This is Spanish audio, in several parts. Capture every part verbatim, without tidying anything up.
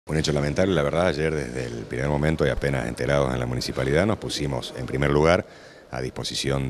Un hecho lamentable, la verdad, ayer desde el primer momento y apenas enterados en la municipalidad nos pusimos en primer lugar a disposición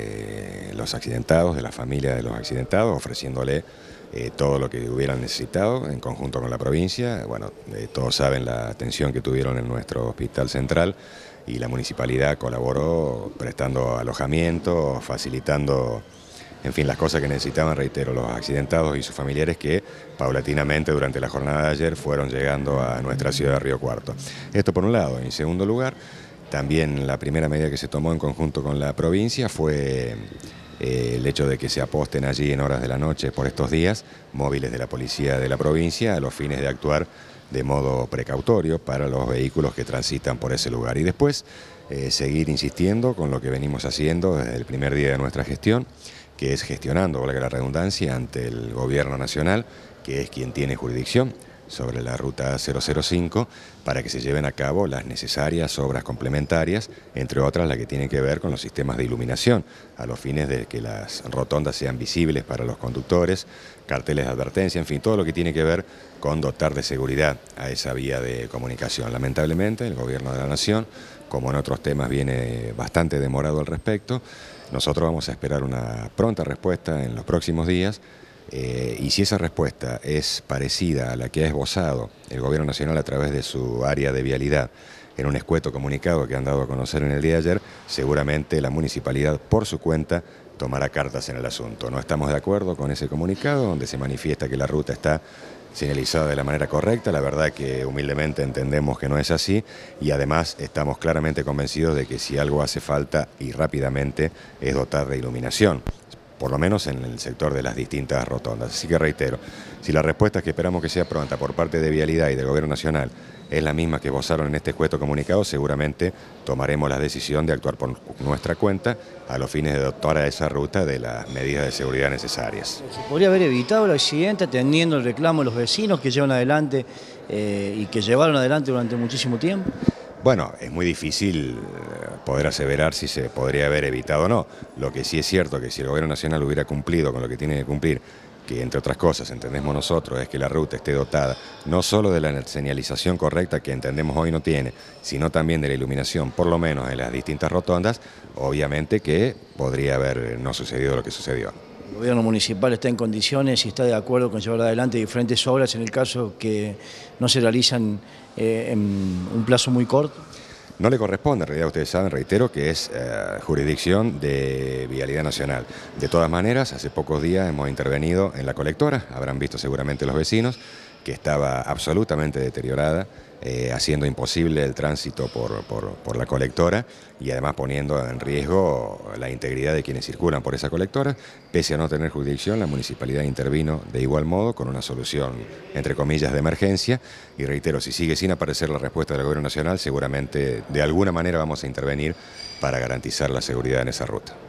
de los accidentados, de la familia de los accidentados, ofreciéndole eh, todo lo que hubieran necesitado en conjunto con la provincia. Bueno, eh, todos saben la atención que tuvieron en nuestro hospital central y la municipalidad colaboró prestando alojamiento, facilitando, en fin, las cosas que necesitaban, reitero, los accidentados y sus familiares que paulatinamente durante la jornada de ayer fueron llegando a nuestra ciudad de Río Cuarto. Esto por un lado. En segundo lugar, también la primera medida que se tomó en conjunto con la provincia fue eh, el hecho de que se aposten allí en horas de la noche por estos días móviles de la policía de la provincia a los fines de actuar de modo precautorio para los vehículos que transitan por ese lugar. Y después eh, seguir insistiendo con lo que venimos haciendo desde el primer día de nuestra gestión, que es gestionando, valga la redundancia, ante el gobierno nacional, que es quien tiene jurisdicción sobre la ruta cero cero cinco, para que se lleven a cabo las necesarias obras complementarias, entre otras la que tiene que ver con los sistemas de iluminación, a los fines de que las rotondas sean visibles para los conductores, carteles de advertencia, en fin, todo lo que tiene que ver con dotar de seguridad a esa vía de comunicación. Lamentablemente, el gobierno de la Nación, como en otros temas, viene bastante demorado al respecto. Nosotros vamos a esperar una pronta respuesta en los próximos días eh, y si esa respuesta es parecida a la que ha esbozado el Gobierno Nacional a través de su área de vialidad en un escueto comunicado que han dado a conocer en el día de ayer, seguramente la municipalidad por su cuenta tomará cartas en el asunto. No estamos de acuerdo con ese comunicado donde se manifiesta que la ruta está señalizada de la manera correcta. La verdad que humildemente entendemos que no es así y además estamos claramente convencidos de que si algo hace falta y rápidamente es dotar de iluminación, por lo menos en el sector de las distintas rotondas. Así que reitero, si la respuesta que esperamos que sea pronta por parte de Vialidad y del Gobierno Nacional es la misma que esbozaron en este escueto comunicado, seguramente tomaremos la decisión de actuar por nuestra cuenta a los fines de dotar a esa ruta de las medidas de seguridad necesarias. ¿Se podría haber evitado el accidente atendiendo el reclamo de los vecinos que llevan adelante eh, y que llevaron adelante durante muchísimo tiempo? Bueno, es muy difícil poder aseverar si se podría haber evitado o no. Lo que sí es cierto que si el Gobierno Nacional hubiera cumplido con lo que tiene que cumplir, que entre otras cosas entendemos nosotros es que la ruta esté dotada no solo de la señalización correcta que entendemos hoy no tiene, sino también de la iluminación, por lo menos en las distintas rotondas, obviamente que podría haber no sucedido lo que sucedió. ¿El gobierno municipal está en condiciones y está de acuerdo con llevar adelante diferentes obras en el caso que no se realizan eh, en un plazo muy corto? No le corresponde, en realidad ustedes saben, reitero, que es eh, jurisdicción de Vialidad Nacional. De todas maneras, hace pocos días hemos intervenido en la colectora, habrán visto seguramente los vecinos, que estaba absolutamente deteriorada, eh, haciendo imposible el tránsito por, por, por la colectora y además poniendo en riesgo la integridad de quienes circulan por esa colectora. Pese a no tener jurisdicción, la municipalidad intervino de igual modo con una solución, entre comillas, de emergencia. Y reitero, si sigue sin aparecer la respuesta del Gobierno Nacional, seguramente de alguna manera vamos a intervenir para garantizar la seguridad en esa ruta.